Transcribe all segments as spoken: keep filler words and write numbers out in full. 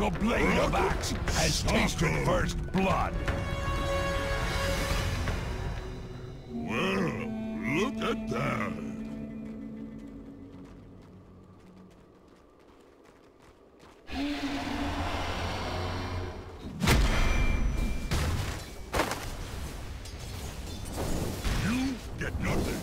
The blade of axe has tasted first blood. Well, look at that. You get nothing.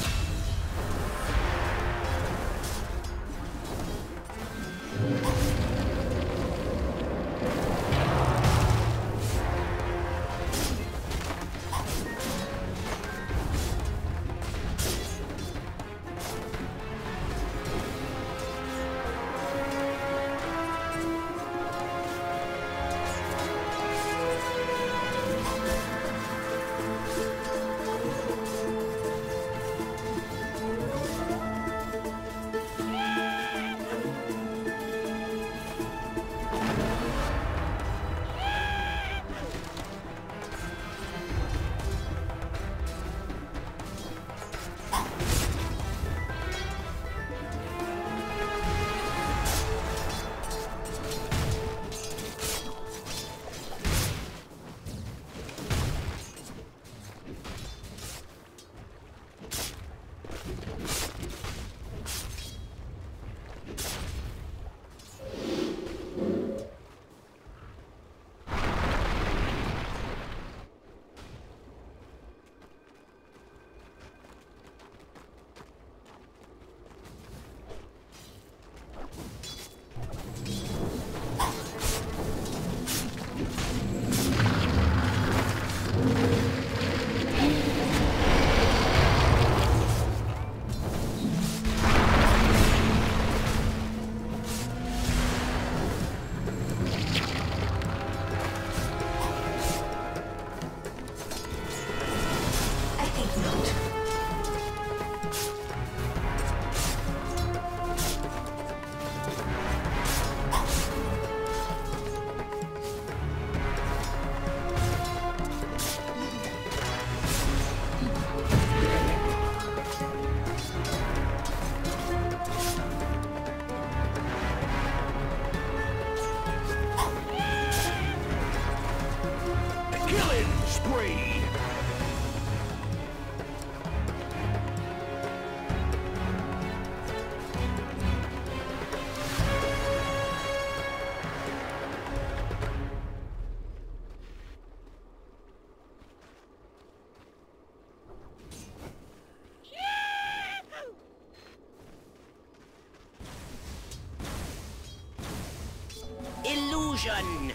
Illusion!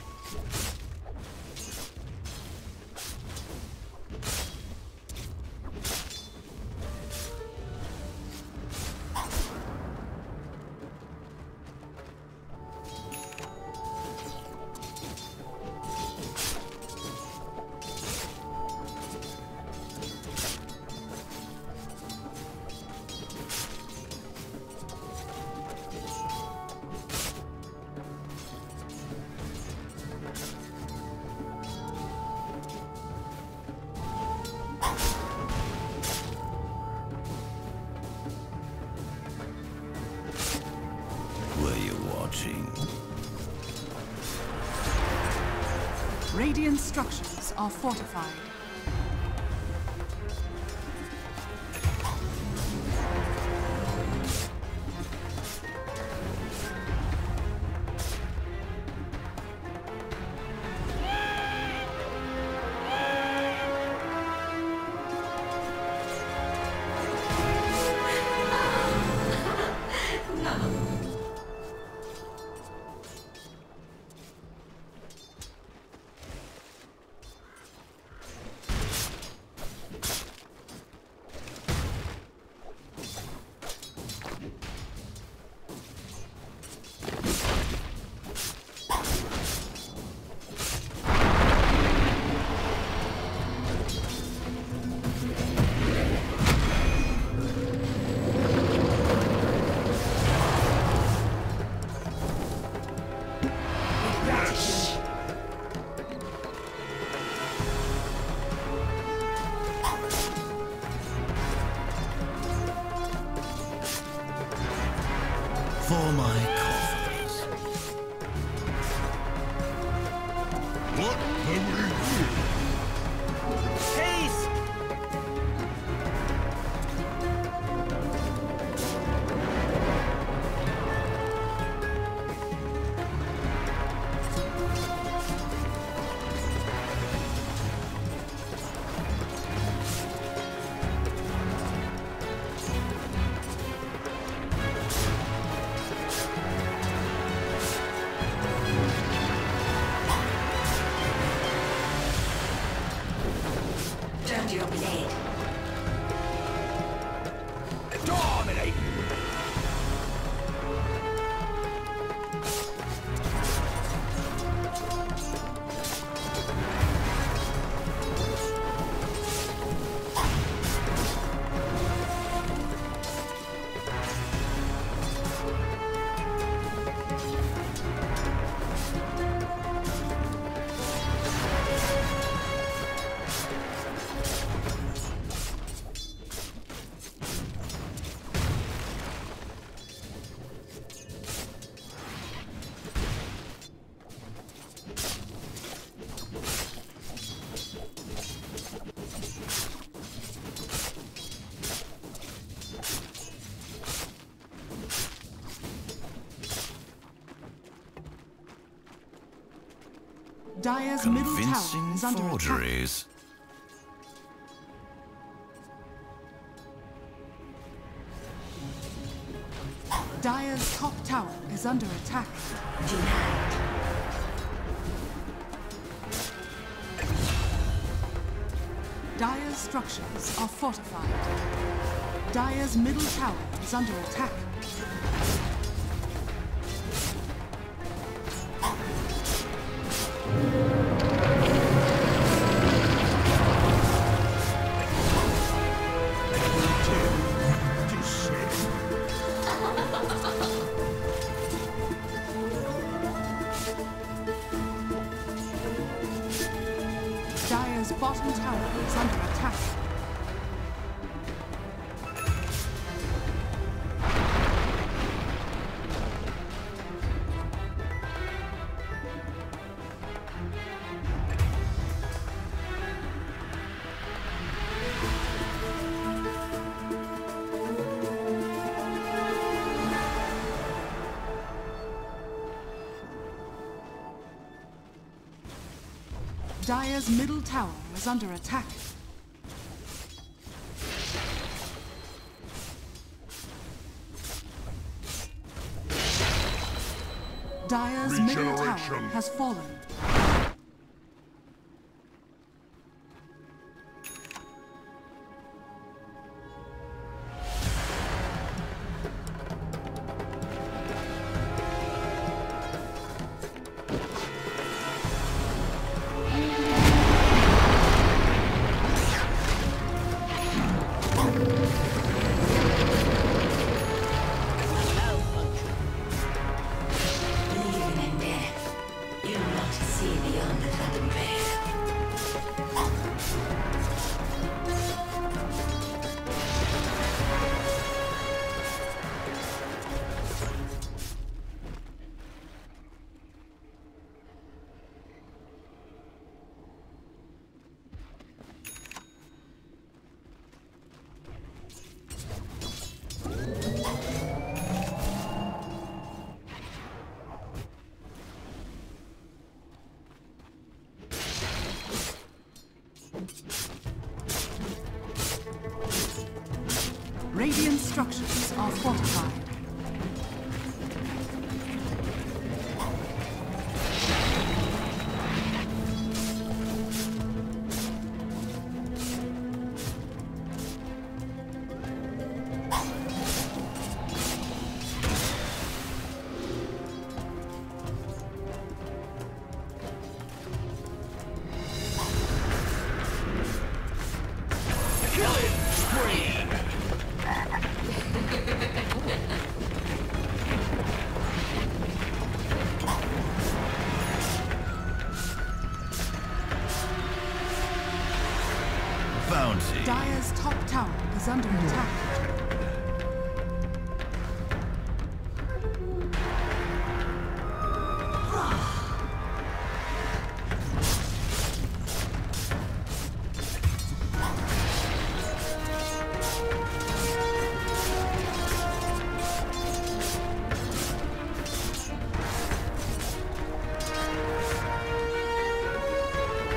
Radiant structures are fortified. For my coffers. under your blade. Dominate! Dire's middle tower Convincing is under attack. forgeries. Dire's top tower is under attack. Denied. Dire's structures are fortified. Dire's middle tower is under attack. Dire's bottom tower is under attack. Dire's middle tower is under attack. Dire's middle tower Regeneration. has fallen. Even in death, you'll not see beyond the phantom veil. Radiant structures are fortified. Killing spree! Bounty. Dire's top tower is under attack.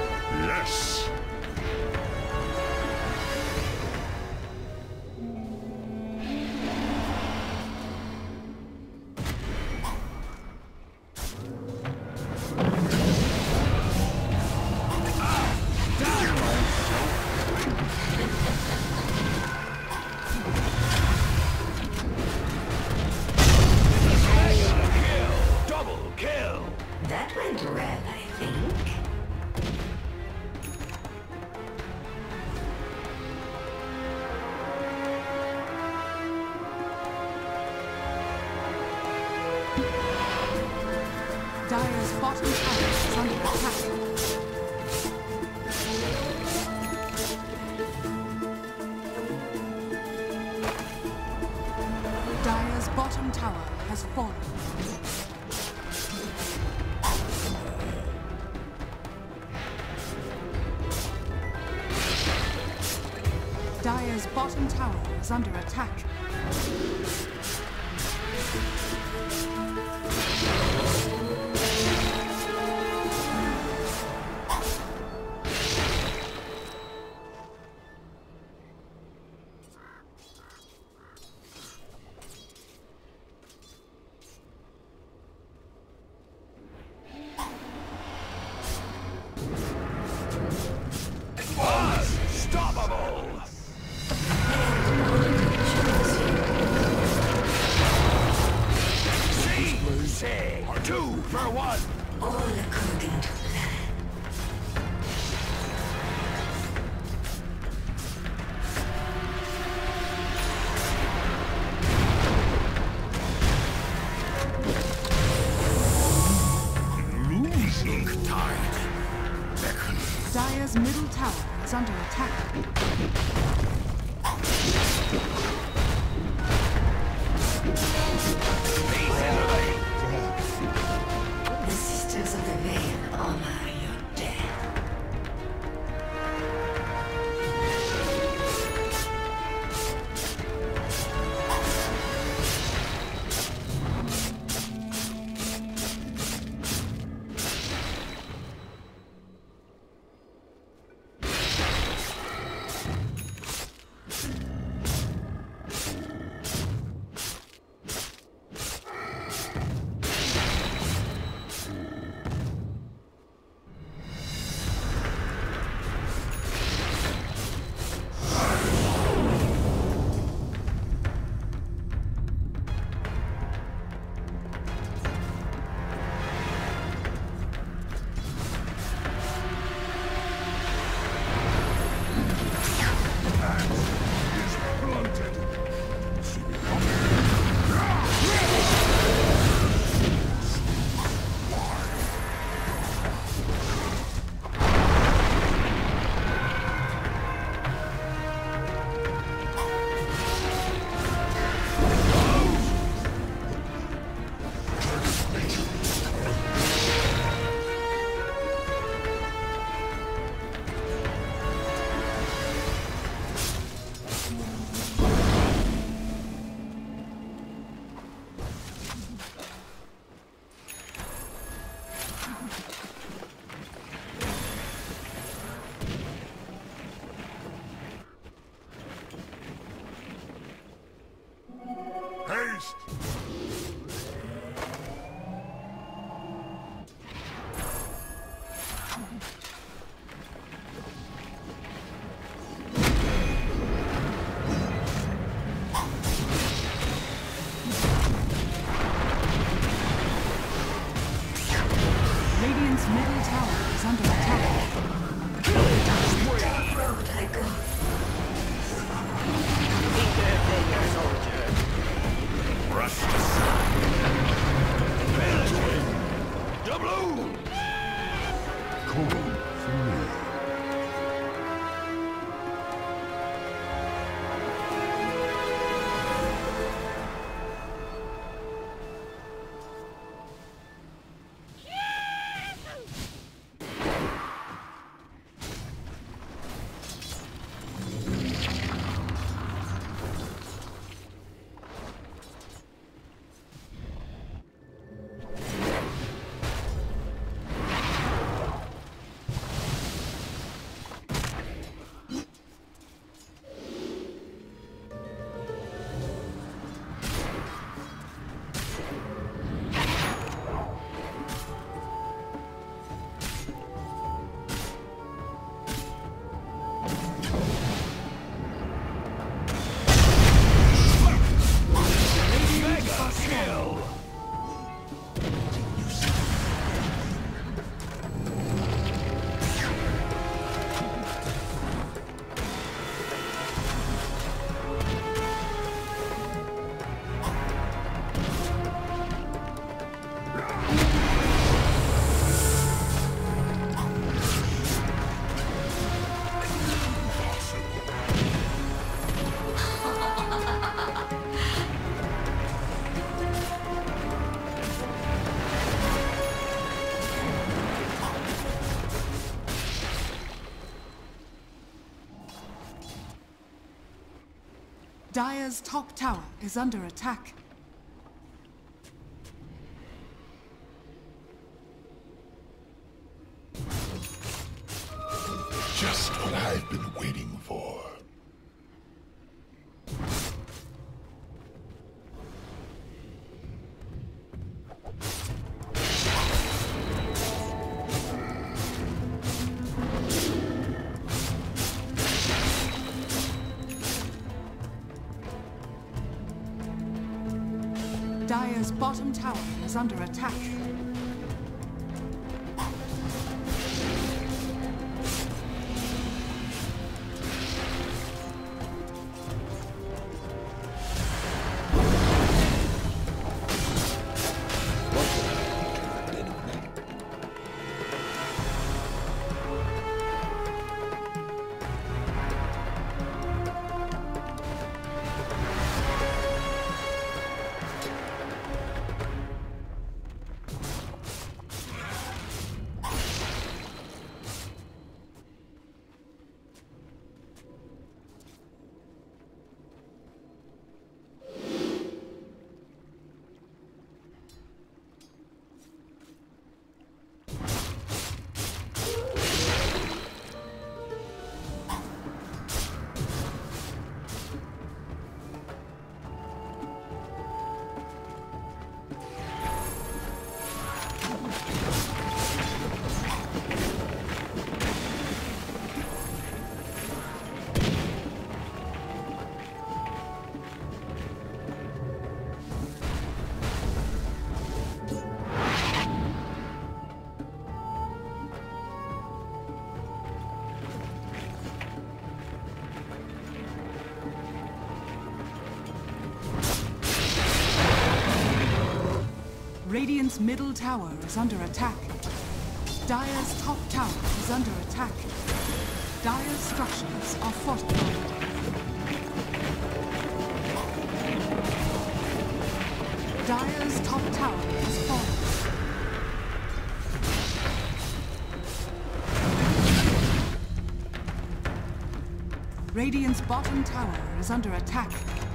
Yes. attack. Dire's bottom tower has fallen. Dire's bottom tower is under attack. Unstoppable! See, say, two for one. All according to plan. Losing tide. Beckon. Dire's middle tower is under attack. The Sisters of the Veil honor your death. Haste! Radiant's middle tower is under attack. Road I go. Finger, finger, soldier. Rush Dire's top tower is under attack. Just what I've been waiting for. Dire's bottom tower is under attack. Radiant's middle tower is under attack. Dire's top tower is under attack. Dire's structures are fortified. Dire's top tower has fallen. Radiant's bottom tower is under attack.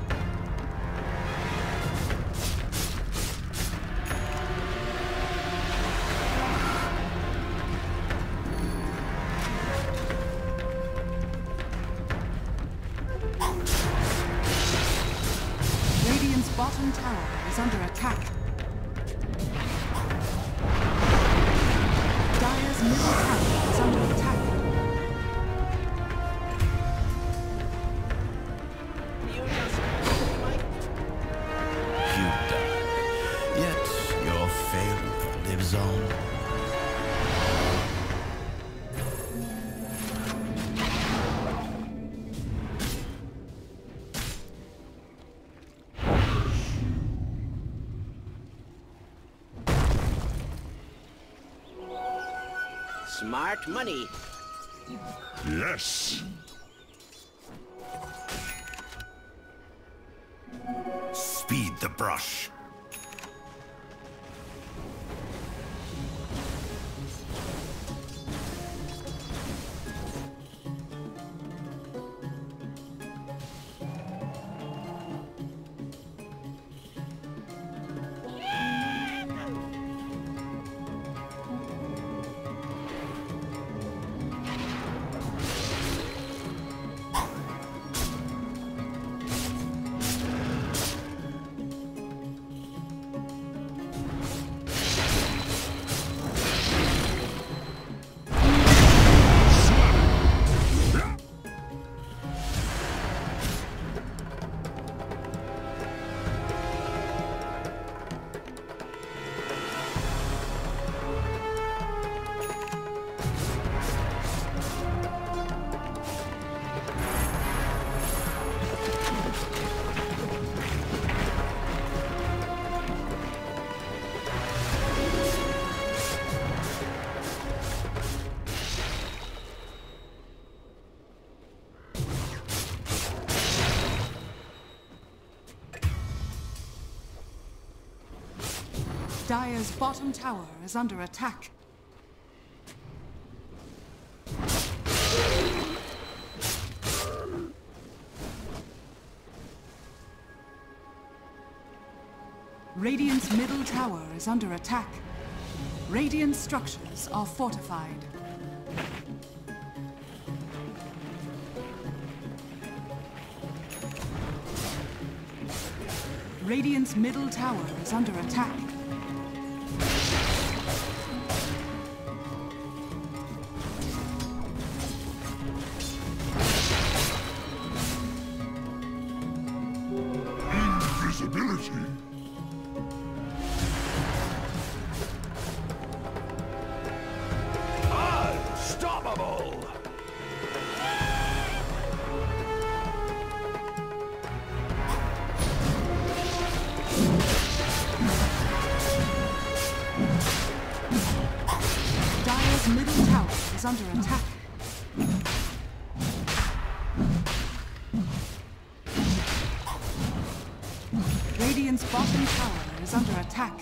Bottom tower is under attack. Dire's middle tower is under attack. You die, yet your failure lives on. Smart money. Yes. Speed the brush. Dire's bottom tower is under attack. Radiant's middle tower is under attack. Radiant structures are fortified. Radiant's middle tower is under attack. Invisibility. Unstoppable! Dire's middle tower is under attack. Radiant's bottom tower is under attack.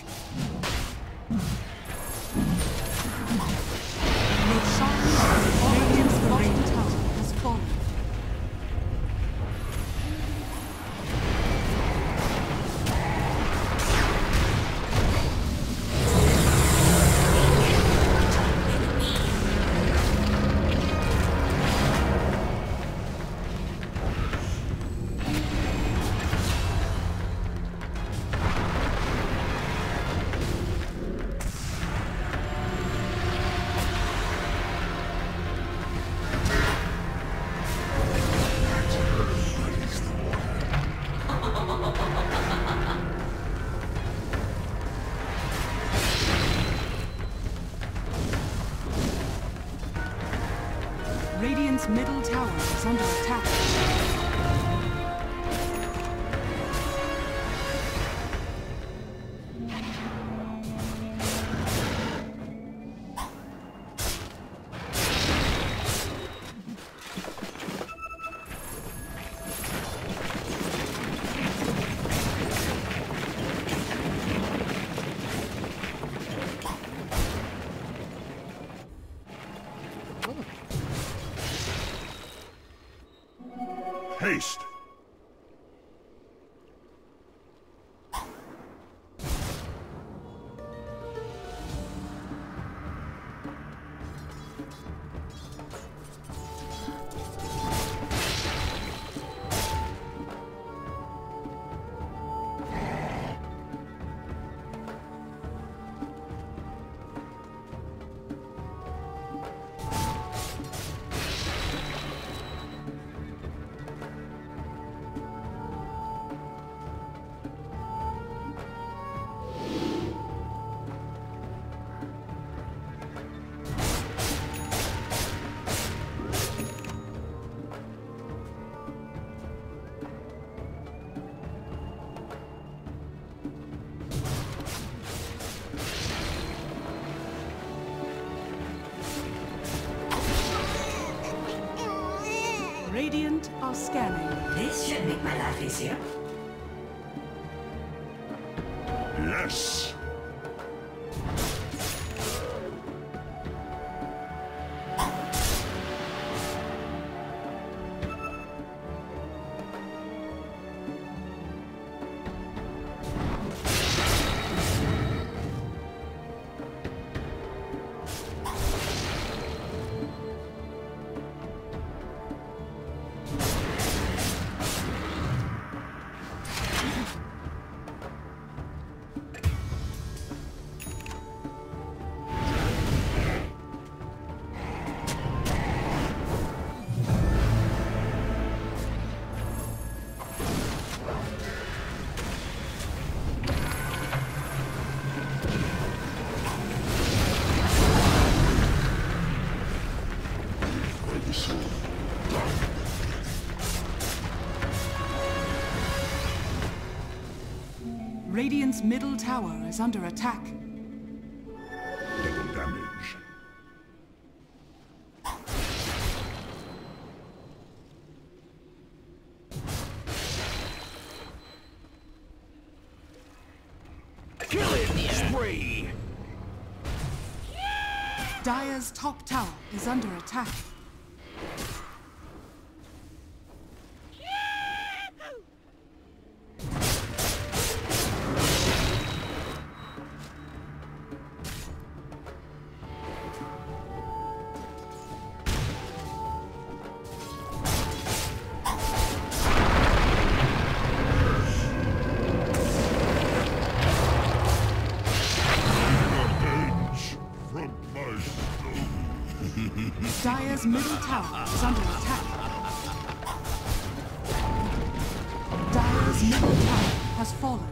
Radiant's bottom tower has fallen. Radiant's middle tower is under attack. Haste! Radiant are scanning. This should make my life easier. Yes! Radiant's middle tower is under attack. Double damage. Killing spree! Dire's top tower is under attack. Dire's middle tower is under attack. Dire's middle tower has fallen.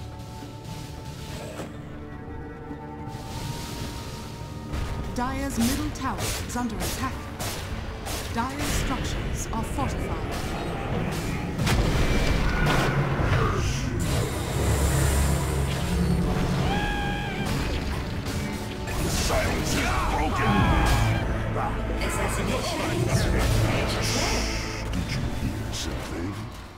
Dire's middle tower is under attack. Dire's structures are fortified. Silence is broken. Assassination. Did you hear something?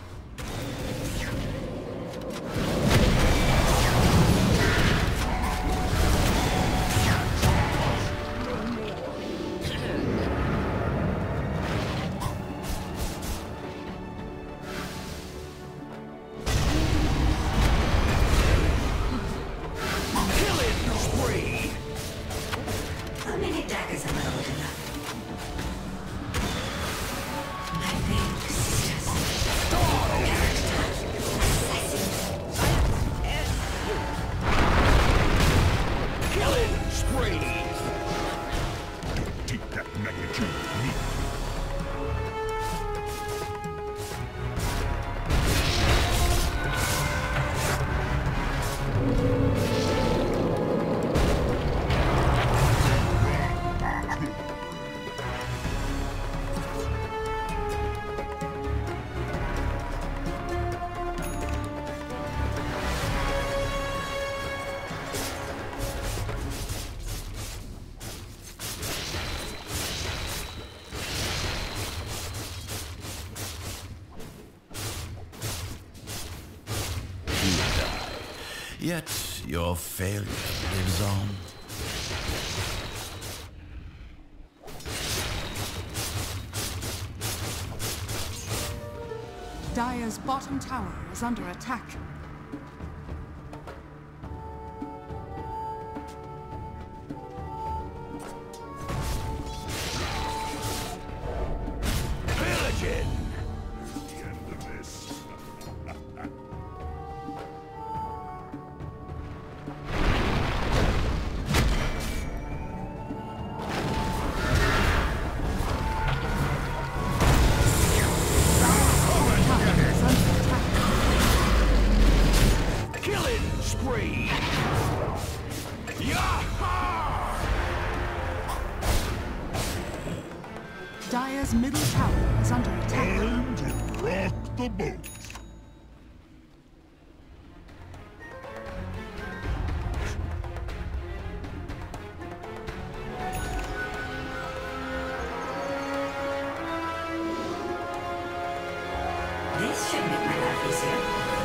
How many daggers am I holding up? My name is sisters. Killing spree. Don't take that magnitude of me. Yet your failure lives on. Dire's bottom tower is under attack. Pillaging. The end of this. Killing spree. Yaha! Dire's middle tower is under attack. Time to rock the boat. This should make my life easier.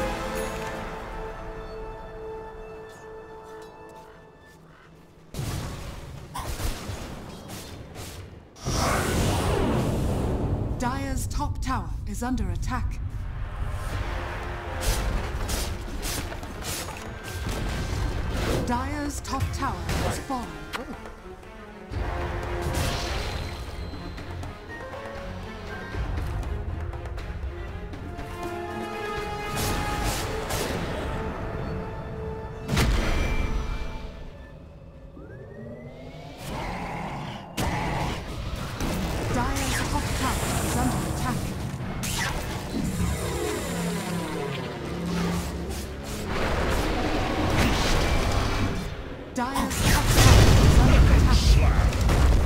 Dire's top tower is under attack. Dire's top tower has fallen. Dire's top tower is under attack. Dire's top tower is under attack.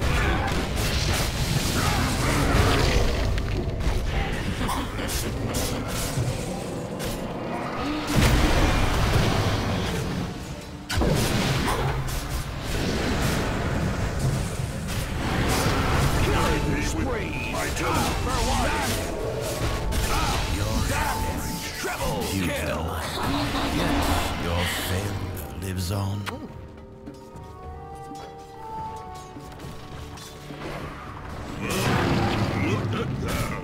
Killing spree. My turn. For what? Treble You kill. fell. Yet your failure lives on. Look at that.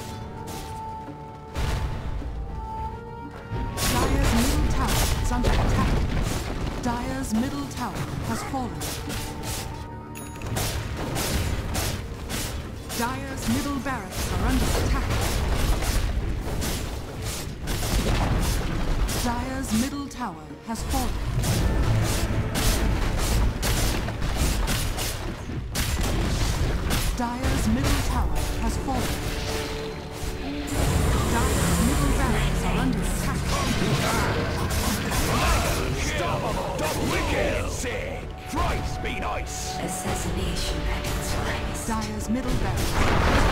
Dire's middle tower is under attack. Dire's middle tower has fallen. Dire's middle barracks are under attack. Dire's middle tower has fallen. Dire's middle tower has fallen. Dire's middle barracks are under attack. Double wicked! Sick! Christ be nice! Assassination packets rise. Dire's middle barracks